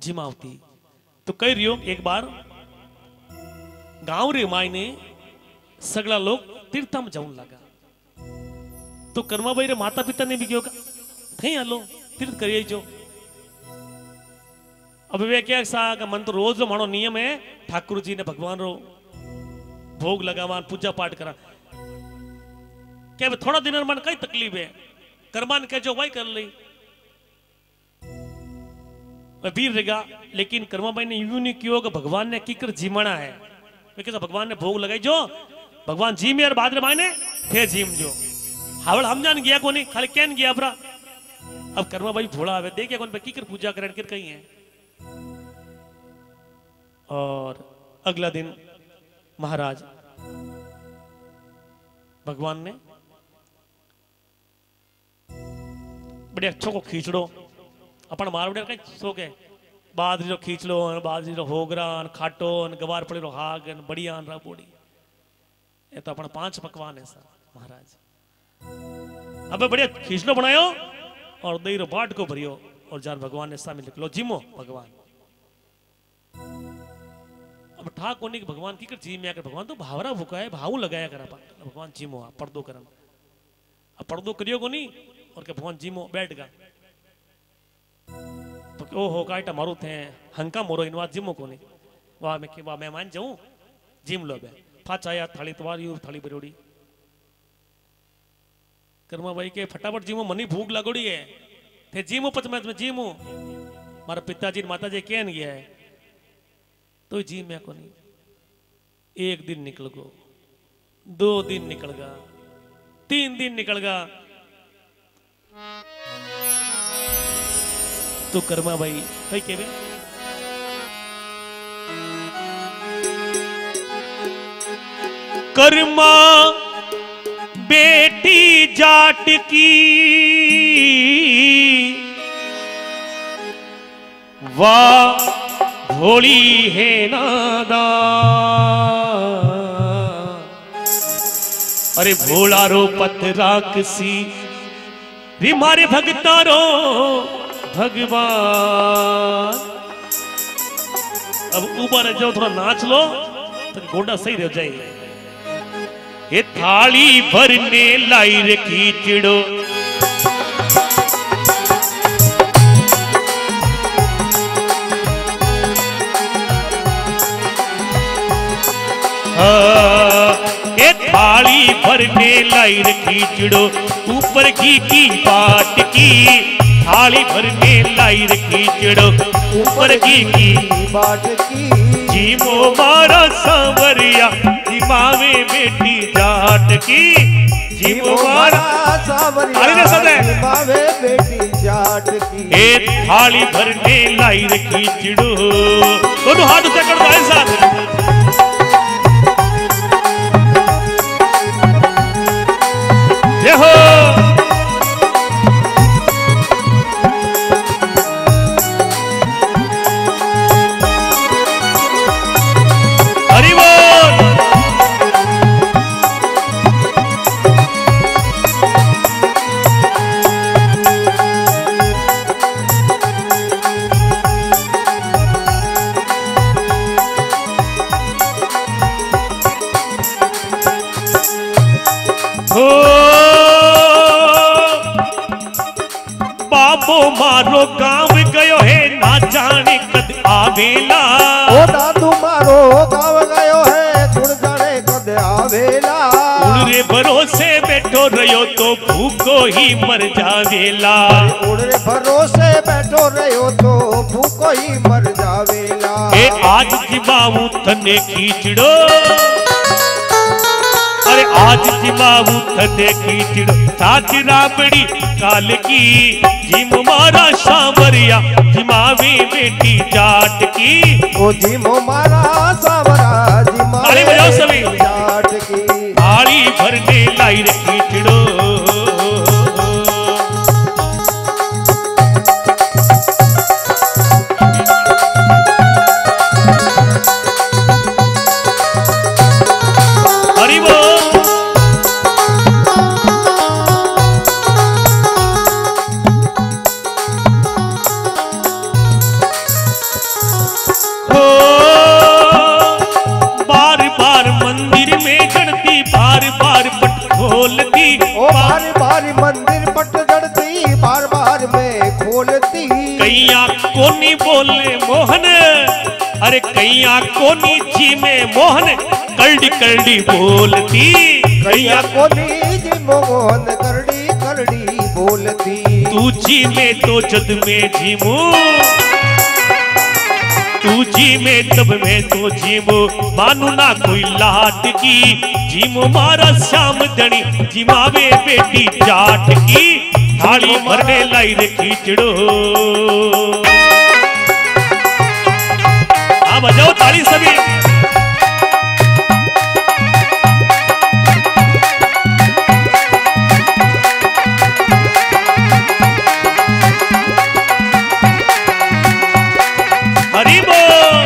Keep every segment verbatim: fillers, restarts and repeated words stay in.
जिमावती तो कह रही हो एक बार गांव रे मायने सगला लोग तीर्थम जाऊन लगा तो कर्माबाई रे माता पिता ने भी क्यों थे हलो तीर्थ करिए जो अब वे क्या सा मन तो रोज मानो नियम है ठाकुर जी ने भगवान रो भोग लगावान पूजा पाठ करा क्या थोड़ा दिन मन कई तकलीफ है कर्मान कह जो वही कर ली वीर रहेगा लेकिन कर्माबाई ने यूं नहीं किया कि भगवान ने कीकर जीमना है कैसा भगवान ने भोग लगाई जो भगवान जी में और बाद मायने थे जीम जो हावड़ हम जान गया को नहीं खाली कैन गया अपरा अब कर्माबाई भोला आवे देखे कौन पे कीकर पूजा करें कर कहीं है और अगला दिन महाराज भगवान ने बड़े अच्छों को खींचड़ो अपन मारवड़े कहीं सो के बाजरी रो खींचलो बाजरी रो होगरान खाटोन गवार पड़ी रो हागन बढ़ियान रा बोड़ी ये तो अपन पांच पकवान है सर महाराज अबे बढ़िया खींचलो बनायो और दही रो बाट को भरियो और जान भगवान ने सामने लिख लो जिमो भगवान अब ठाक कोनी के भगवान की कर जी में आकर भगवान तो भावरा भूखा है भाव लगाया करा भगवान जिमो पर्दो करन अब पर्दो करियो को नहीं और के भगवान जिमो बैठ गा तो ओ हो काटा मारू थे हंका मोरो इनवा जिमो को नहीं वाह मैं के वाह मैं मान जाऊं जिम लो बे फाच आया थाली तवारी और थाली बरोड़ी कर्मा भाई के फटाफट जिमो मनी भूख लगोड़ी है थे जिमो पच मैं जिमो मारा पिताजी माताजी कहन गया है तो जी मैं को नहीं एक दिन निकल गो दो दिन निकल गा तीन दिन निकल गा तो कर्मा भाई कई केवे कर्मा बेटी जाट की वाह भोली है नादा अरे भोला रो पतराकसी रे मारे भगतारो भगवान अब ऊपर जाओ थोड़ा नाच लो तो गोंडा सही रह जाए ये थाली भरने लाई रे कीचड़ो ये थाली भरने लाई रे कीचड़ो ऊपर की की बाट की थाली भरने लाई रखी चिड़ो ऊपर की की बाट की जीमो मारा सांवरिया जिमावे बेटी जाट की जीमो मारा सांवरिया जिमावे बेटी जाट की ए थाली भरने लाई रखी चिड़ो दोनों हाथ उठा कर दो साथ जय हो मारो गांव गयो है ना जाने कद आवेला ओ दादू मारो गांव गयो है कुड़ जाने कद आवेला उड़रे भरोसे बैठो रहो तो भूखो ही मर जावेला उड़रे भरोसे बैठो रहो तो भूखो ही मर जावेला ए आज जिबाऊ तने खींचड़ो अरे आज जिबाऊ तने खींचड़ो साच राबड़ी काल की जिम मारा सांवरिया जिमावी बेटी जाट की ओ जिम मारा सांवरा जिमावी बेटी जाट की थाली भरने लाई रखी चिड़ो थारी मंदिर पट जड़ती बार बार में खोलती। कैया कोनी बोले मोहन, अरे कैया कोनी जी में मोहन करड़ी करड़ी बोलती। कैया कोनी जी मोहन करड़ी करड़ी बोलती। तू जी में तो जद में जीमू, तू जी में तब में तो जीमो, मानू ना कोई लाट की। जीमो मारा श्याम धनी जिमावे बेटी जाट की। थाली भरने लाई रे खींचड़ो, आ बजाओ ताली सभी। हरी बोल।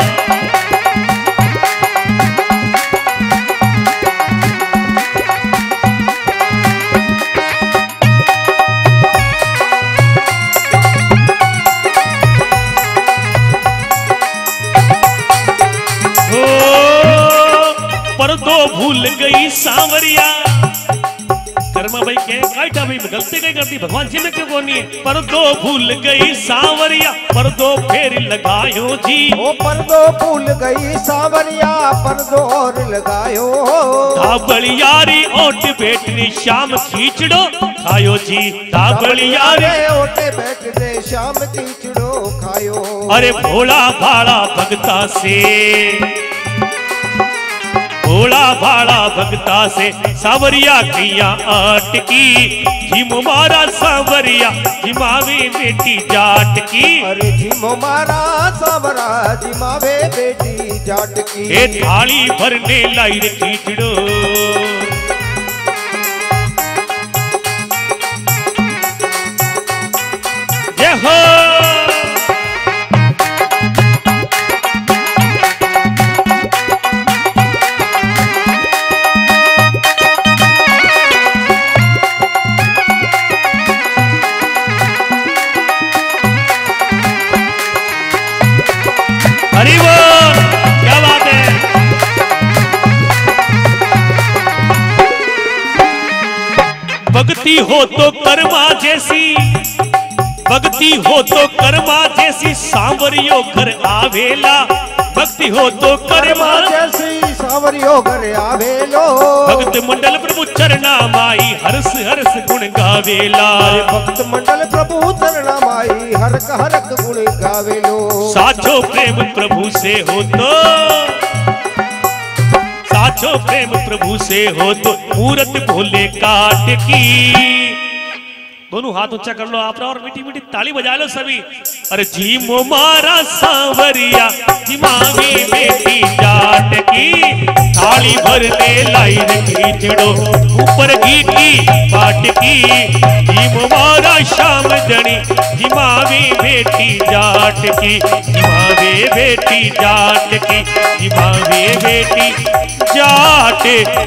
पर्दो भूल गई सांवरिया। कर्मा भाई के काटा भाई गलती कहीं करती भगवान जी में क्यों कोनी। पर्दो भूल गई सांवरिया, पर्दो फेर लगायो जी। ओ पर्दो भूल गई सांवरिया, पर्दो और लगायो। धाबलियारी ओट बेटनी शाम खींचड़ो खायो जी। धाबलियारी ओट बेटने शाम खींचड़ो खायो। अरे भोला भाड़ा भगता से, भोला भाड़ा भगता से सावरिया कैया अटकी। झिमो मारा सावरिया जिमावे बेटी जाट की। अरे झिमो मारा सावरा जिमावे बेटी जाट की। ए थाली भरने लाई रे खींचड़ो, जय हो। हरी बोल, क्या बात है। भक्ति हो तो कर्मा जैसी, भक्ति हो तो कर्मा जैसी सांवरियो घर आवेला। भक्ति हो तो कर्मा जैसी सांवरियो घर आवेलो। भक्त मंडल प्रभु चरना माई हरस हरस गुण गावेला। भक्त मंडल प्रभु चरना माई हरक हरक गुण गावेलो। साचो प्रेम प्रभु से हो तो, साचो प्रेम प्रभु से हो तो मूरत भोले काट की। दोनों हाथ ऊंचा कर लो आप और मीठी मीठी ताली बजा लो सभी। अरे झीमो मारा सांवरिया जिमावी बेटी जाट की। थाली भरने लाई रे खींचड़ो ऊपर घी की बाट की। झीमो मारा श्याम जनी जिमावी बेटी जाट की। जिमावे बेटी जाट की, जिमावे बेटी जाट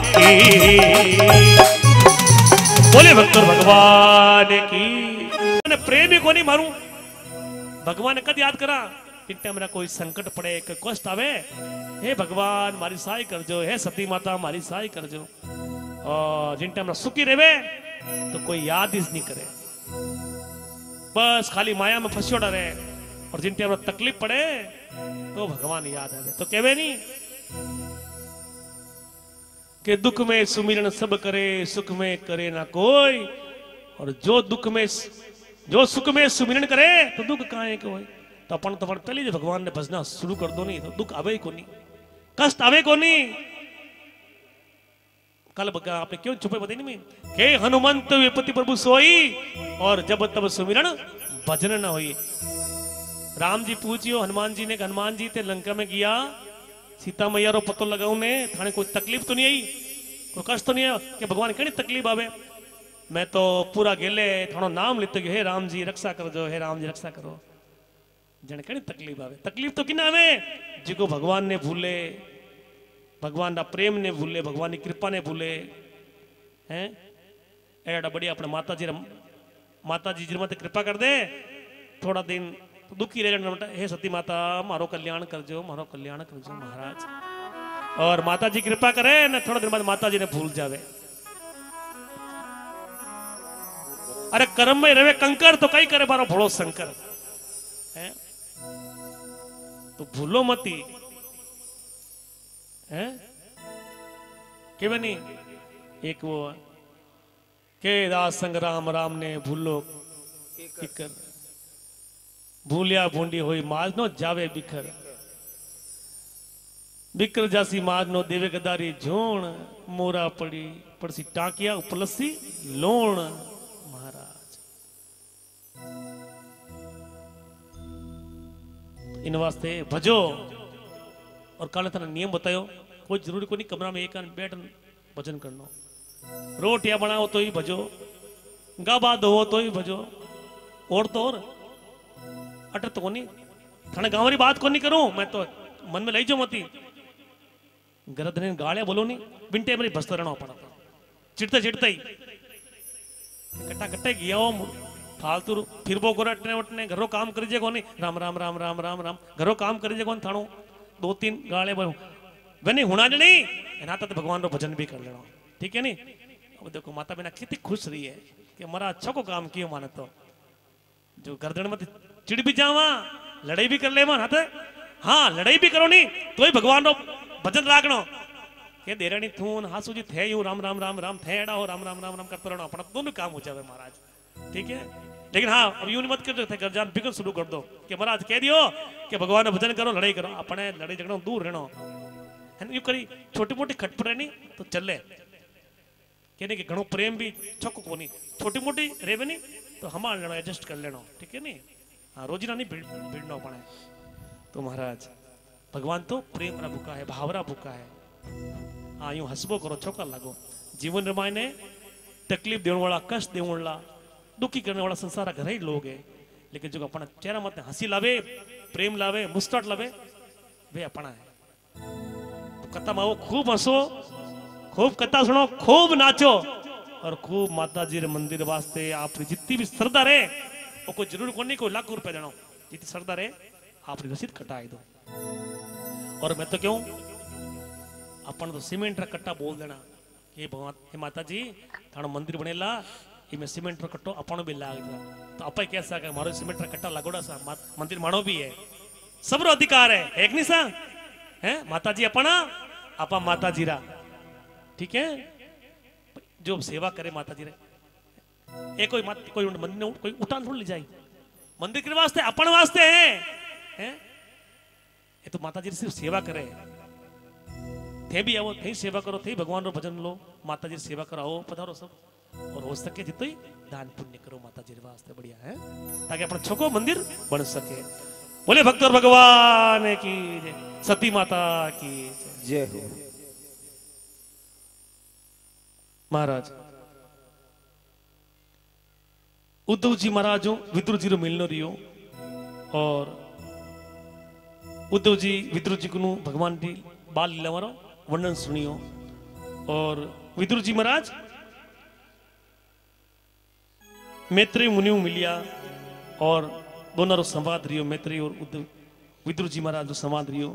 की। बोले भक्तों भगवान की। मैंने प्रेम ही को नहीं मारू। भगवान ने कद याद करा जिन मेरा कोई संकट पड़े, कोई कष्ट आवे, हे भगवान मारी सहाय कर जो, हे सती माता मारी सहाय कर जो। और जिन टाइम सुखी रहे तो कोई याद ही नहीं करे, बस खाली माया में फंसोड़ा रहे। और जिन टाइम तकलीफ पड़े तो भगवान याद आवे। तो कहवे नहीं कि दुख में सुमिरन सब करे, सुख में करे ना कोई। और जो दुख में, जो सुख में सुमिरन करे तो दुख काहे को होए। तो अपन तो अपन पहले भगवान ने भजना शुरू कर दो, नहीं तो दुख आवे ही को नहीं, कष्ट आवे को नहीं। कल बका आपने क्यों छुपे बताई नहीं के हनुमंत विपत्ति प्रभु सोई और जब तब सुमिरन भजन न होई। राम जी पूछियो हनुमान जी ने, हनुमान जी ते लंका में गया, सीता मैया रो पतो लगाऊ ने थाने कोई तकलीफ तो नहीं आई, कोई कष्ट तो नहीं है कि भगवान कहीं तकलीफ आवे। मैं तो पूरा गेले थानो नाम लेते गयो, हे राम जी रक्षा कर जो, हे राम जी रक्षा करो। जने कहीं तकलीफ आवे, तकलीफ तो किना आवे जिको भगवान ने भूले, भगवान ना प्रेम ने भूले, भगवान की कृपा ने भूले हैं। एड़ा बढ़िया अपने माता जी माता जी जिन मत कृपा कर दे, थोड़ा दिन तो दुखी रह, हे सती माता मारो कल्याण कर जो, मारो कल्याण कर जो महाराज। और माता जी कृपा करे ना, थोड़ा दिन बाद माता जी ने भूल जावे। अरे कर्म में रहे कंकर तो कई करे बारो भोलो शंकर है। तो भूलो मती है के बनी एक वो के दास संग राम राम ने भूलो किकर भूलिया भूंडी होई माज नो जावे बिखर बिकर जासी माज नो देवे गदारी झोण मोरा पड़ी पड़सी टाकिया उपलसी लोण महाराज। इन वास्ते भजो और काले तना नियम बतायो कोई जरूरी को नहीं कमरा में एक बैठ भजन करनो रोटियां बनाओ तो ही भजो गाबा दो तो ही भजो और तो और अटर तो कोनी थाने गांव री बात कोनी करूं मैं तो मन में लई जो मती गरदने गाले बोलो नहीं बिंटे मेरी बसता रहना पड़ा चिड़ते चिड़ते ही कट्टा कट्टे गया हो फालतू फिर वो गोरटने वटने घरों काम करीजे कोनी राम राम राम राम राम राम घरों काम करीजे कोन थानो दो तीन गाले बोलो वनी हुना नहीं एना तो भगवान रो भजन भी कर लेना ठीक है नहीं। अब देखो माता बिना कितनी खुश रही है कि हमारा अच्छा को काम किया माने तो जो गर्दन में चिड़ भी जावा लड़ाई भी कर ले मन हाथ हाँ लड़ाई भी करो नहीं तो ही भगवान रो भजन राखनो के देरानी थून हासू जी थे यू राम राम राम राम थेड़ा हो राम राम राम राम करते रहना अपना दोनों काम हो जावे महाराज ठीक है। लेकिन हाँ अब यूं मत कर घर जान बिगड़ शुरू कर दो कि महाराज कह दियो कि भगवान ने भजन करो लड़ाई करो अपने लड़ाई झगड़ा दूर रहना है यू करी छोटी मोटी खटपट रहनी तो चले कहने कि घणो प्रेम भी छको को नहीं छोटी मोटी रेवे नहीं तो हमारे लेना एडजस्ट कर लेना ठीक है नहीं हाँ रोजीना नहीं भिड़ना पड़े। तो महाराज भगवान तो प्रेम रा भूखा है भावरा भूखा है हाँ यूं हसबो करो छोका लागो जीवन रमाय ने तकलीफ देने वाला कष्ट देने वाला दुखी करने वाला संसार घर ही लोग है लेकिन जो अपना चेहरा मत हंसी लावे प्रेम लावे मुस्कुराहट लावे वे अपना है। तो कथा में खूब हंसो खूब कथा सुनो खूब नाचो और खूब माता जी रे मंदिर वास्ते आपकी जितनी भी श्रद्धा रहे वो कोई जरूर को नहीं कोई लाख रुपए देना जितनी श्रद्धा रहे आपकी रसीद कटाई दो। और मैं तो क्यों अपन तो सीमेंट रा कट्टा बोल देना कि भगवान हे माता जी थानो मंदिर बनेला ये मैं सीमेंट रा कट्टो अपन भी लाग जा तो अपन कैसा कि मारो सीमेंट रा कट्टा लागोड़ा सा मंदिर मानो भी है सब रो अधिकार है एक नहीं सा है माता जी अपना आपा माता जी रा ठीक है जो सेवा करे माता जी रे ए कोई मत कोई मंदिर कोई उठान थोड़ी ले जाए मंदिर के वास्ते अपन वास्ते है हैं ये तो माता जी सिर्फ सेवा करे थे भी आओ थे सेवा करो थे भगवान रो भजन लो माता जी सेवा कराओ पधारो सब और हो सके जितो ही दान पुण्य करो माता जी वास्ते बढ़िया है ताकि अपना छोको मंदिर बन सके। बोले भक्त और भगवान की जय सती माता की जय हो। महाराज उद्धव जी महाराज विदुर जी रो मिलनो रियो और उद्धव जी विदुर जी को भगवान की बाल लीला मारो वर्णन सुनियो और विदुर जी महाराज मैत्री मुनि मिलिया और दोनों रो संवाद रियो मैत्री और उद्धव विदुर जी महाराज जो संवाद रियो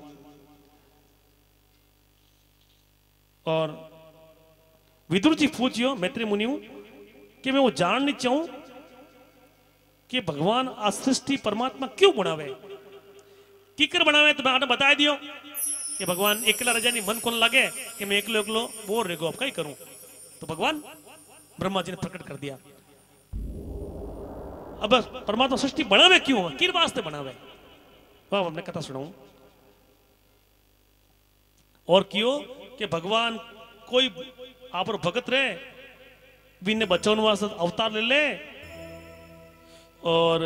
और विदुर जी पूछियो मैत्री मुनि कि मैं वो जाननी चाहूं कि भगवान आ सृष्टि परमात्मा क्यों बनावे किकर बनावे तो मैं बता दियो कि भगवान एकला रजा नहीं मन कौन लगे कि मैं एकलो एकलो बोर रहेगो अब कई करूं तो भगवान ब्रह्मा जी ने प्रकट कर दिया अब परमात्मा सृष्टि बनावे क्यों किन वास्ते बनावे वह हमने कथा सुनाऊं और क्यों कि भगवान कोई आप भगत रहे बिन बच्चों वास्ते अवतार ले ले और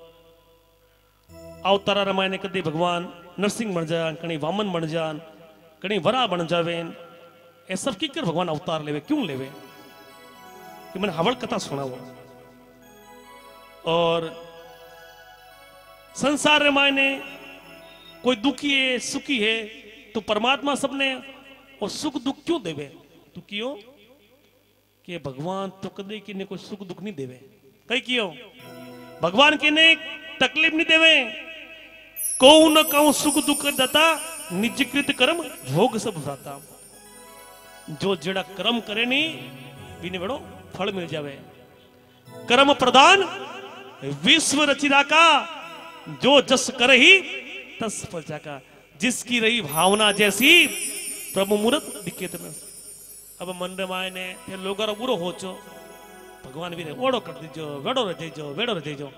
अवतारा रामायण कदी भगवान नरसिंह बन जान कहीं वामन बन जान कहीं वरा बन जावे ये सब की कर भगवान अवतार लेवे क्यों लेवे कि मैंने हवल कथा सुना वो और संसार रामायण कोई दुखी है सुखी है तो परमात्मा सबने और सुख दुख क्यों देवे तो क्यों कि भगवान तो कदे कि ने कोई सुख दुख नहीं देवे कई क्यों भगवान के ने तकलीफ नहीं देवे को न कहूं सुख दुख दाता निजकृत कर्म भोग सब भ्राता जो जड़ा कर्म करे नहीं बिने बड़ो फल मिल जावे कर्म प्रदान विश्व रचिरा का, जो जस कर ही तस फल का। जिसकी रही भावना जैसी प्रभु मूर्त दिखे तन। अब मन रे माय ने ते लोगर बुरो होचो भगवान भी ओड़ो कर दीजो, वेड़ो रजेजो, वेड़ो रजेजो।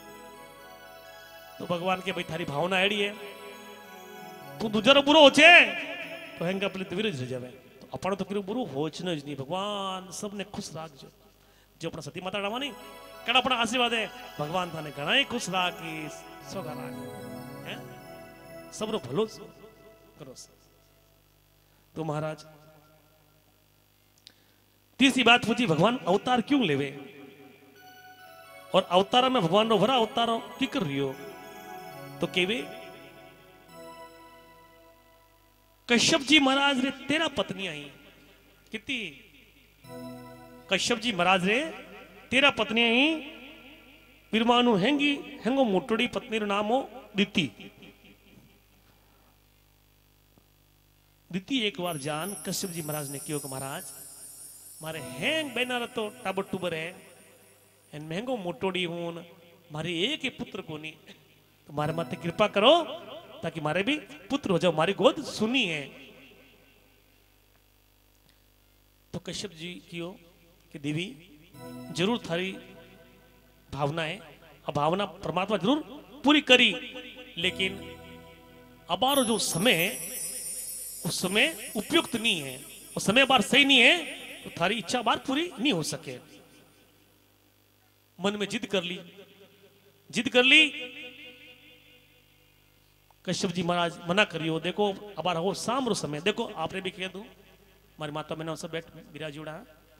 तो भगवान के भाई थारी भावना एड़ी है, तू दूजरो बुरो होचे तो हेंगा पले तो विरोध रह जावे। तो अपन तो किरो बुरो होच न ज नहीं। भगवान सबने खुश राखजो। जो अपना सती माता डावा नहीं कड़ा अपना आशीर्वाद है भगवान थाने घणा ही खुश राखी सोगा राख हैं सबरो भलो करो। तो महाराज तीसरी बात पूछी, भगवान अवतार क्यों लेवे और अवतार में भगवान रो भरा अवतार की कर रही हो। तो केवे कश्यप जी महाराज रे तेरा पत्नी आई कितनी। कश्यप जी महाराज रे तेरा पत्नी आई विरमानु हेंगी हेंगो मोटोड़ी पत्नी रो नाम हो दिति। दिति एक बार जान कश्यप जी महाराज ने क्यों कि महाराज मारे हेंग बेनार तो टाबर टूबर है एन महंगो मोटोड़ी हूं मारे एक ही पुत्र को नहीं। तो मारे माते कृपा करो ताकि मारे भी पुत्र हो जाओ, मारी गोद सुनी है। तो कश्यप जी क्यों कि देवी जरूर थारी भावना है, अब भावना परमात्मा जरूर पूरी करी, लेकिन अबारो जो समय है उस समय उपयुक्त नहीं है, उस समय बार सही नहीं है, तो थारी इच्छा बार पूरी नहीं हो सके। मन में जिद कर ली, जिद कर ली। कश्यप जी महाराज मना करियो, देखो अबार हो सामरो समय, देखो आपने भी कह दू हमारी माता मैंने सब बैठ विराजोड़ा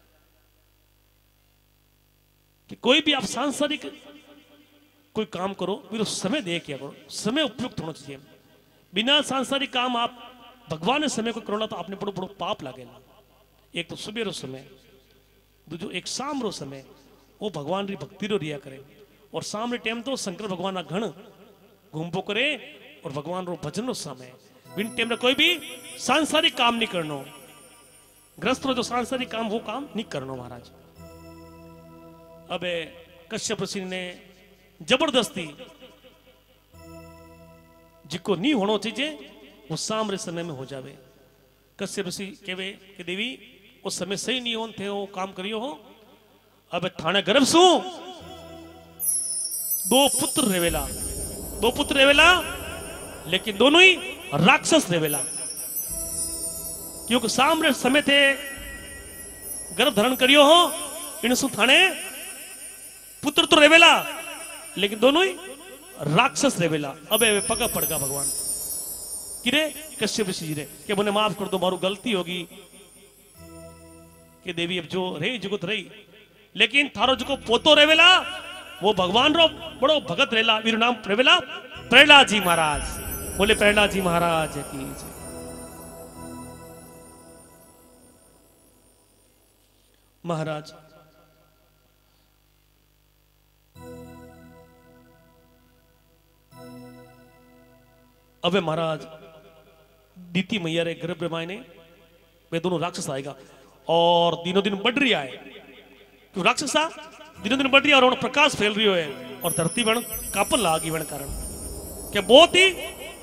कि कोई भी आप सांसारिक कोई काम करो फिर समय दे क्या करो, समय उपयुक्त होना चाहिए। बिना सांसारिक काम आप भगवान ने समय को करोला तो आपने बड़ो बड़ो पाप लागेला। एक तो सुबह रो समय, दूजो एक शाम रो समय वो भगवान री भक्ति रो रिया करे, और शाम रे टाइम तो शंकर भगवान ना घण घूमपो करे और भगवान रो भजन रो समय। बिन टाइम रे कोई भी सांसारिक काम नहीं करनो, ग्रस्त रो जो सांसारिक काम वो काम नहीं करनो महाराज। अब कश्यप ऋषि ने जबरदस्ती जिको नहीं होना चाहिए वो शाम रे समय में हो जावे। कश्यप ऋषि कहवे कि देवी उस समय सही नहीं होन थे वो काम करियो हो। अब थाने गर्भ सु दो पुत्र रेवेला, दो पुत्र रेवेला, लेकिन दोनों ही राक्षस रेवेला। क्योंकि शाम रे समय थे गर्भ धारण करियो हो, इन सु थाने पुत्र तो रेवेला लेकिन दोनों ही राक्षस रेवेला। अब पगा पड़गा भगवान किरे कश्यप ऋषि जी रे कि मुझे माफ कर दो, मारू गलती होगी कि देवी अब जो रही जुगत रही, लेकिन थारो जो पोतो रेवेला वो भगवान रो बड़ो भगत रेला, वीर नाम रेवेला प्रहलाद जी महाराज। बोले प्रहलाद जी महाराज की जय। महाराज अबे महाराज दीति मैया रे गर्भ ब्रह्मा ने वे दोनों राक्षस आएगा और दिनों दिन बढ़ रही है। क्यों राक्षसा दिनों दिन बढ़ रही है और प्रकाश फैल रही है और धरती बन कापन लागी बन कारण क्या बहुत ही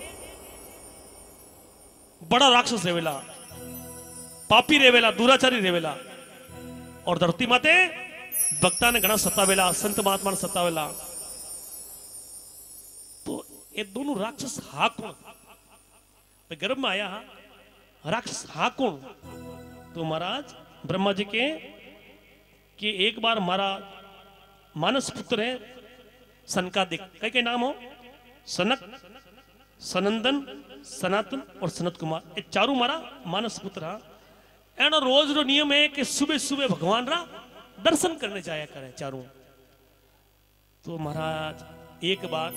बड़ा राक्षस रेवेला, पापी रेवेला, दुराचारी रेवेला, और धरती माते भक्ता ने घना सतावेला, संत महात्मा ने सतावेला। तो ये दोनों राक्षस हा कौन गर्भ में आया, राक्षस हा कौन? तो महाराज ब्रह्मा जी के कि एक बार हमारा मानस पुत्र है सनकादिक, कई के नाम हो सनक, सनंदन, सनातन और सनत कुमार, ये चारों हमारा मानस पुत्र हा। एनो रोज रो नियम है कि सुबह सुबह भगवान रा दर्शन करने जाया करे चारों। तो महाराज एक बार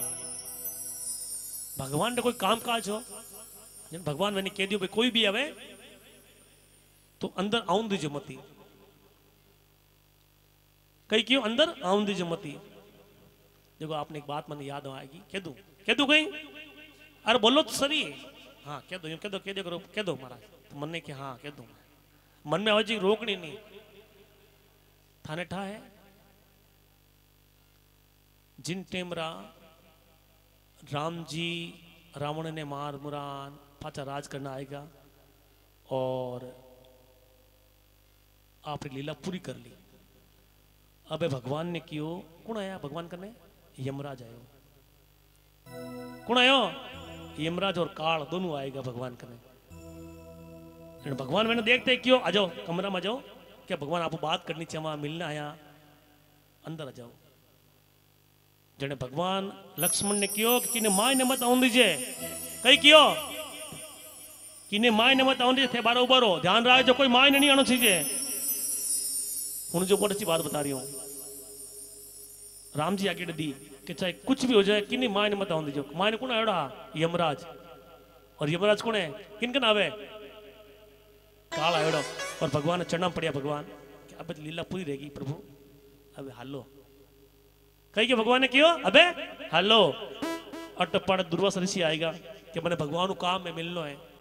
भगवान ने कोई काम काज हो, भगवान मैंने कह दियो भाई कोई भी आवे तो अंदर आउन दीजिए मती, कई क्यों अंदर आउन दीजिए मती। देखो आपने एक बात मन याद आएगी, कह दू कह दू कहीं, अरे बोलो तो सही है, हाँ कह दो कह दो कह दो करो कह दो महाराज। तो मन ने कि हाँ कह दो, मन में आवाज रोकनी नहीं, थाने ठा है जिन टेमरा राम जी रावण ने मार मुरान पाचा राज करना आएगा और आपने लीला पूरी कर ली। अबे भगवान ने क्यों कौन आया भगवान करने? यमराज आयो। कौन आयो? यमराज और काल दोनों आएगा भगवान करने। भगवान मैंने देखते क्यों आ जाओ कमरा में जाओ, क्या भगवान आपको बात करनी चाहिए, वहां मिलना आया, अंदर आ जाओ। जने भगवान लक्ष्मण ने क्यों कि किने माय ने मत आउं दीजिए, कई क्यों किने माय ने मत आउं दीजिए थे बारो उबारो, ध्यान रहा जो कोई माय ने नहीं आना चाहिए। हूं जो बहुत अच्छी बात बता रही हूं, राम जी आगे दी कि चाहे कुछ भी हो जाए किन्नी माय ने मत आउं दीजिए। माय ने कौन आयोड़ा? यमराज। और यमराज कौन है? किन कन आवे? काल आयोड़ो। और भगवान ने चढ़ना पड़िया भगवान कि अब लीला पूरी रहेगी प्रभु, अब हालो कही के भगवान ने क्यों अबे हालो। अट पड़ दुर्वासा ऋषि आएगा कि मैंने भगवान को काम में मिलना है।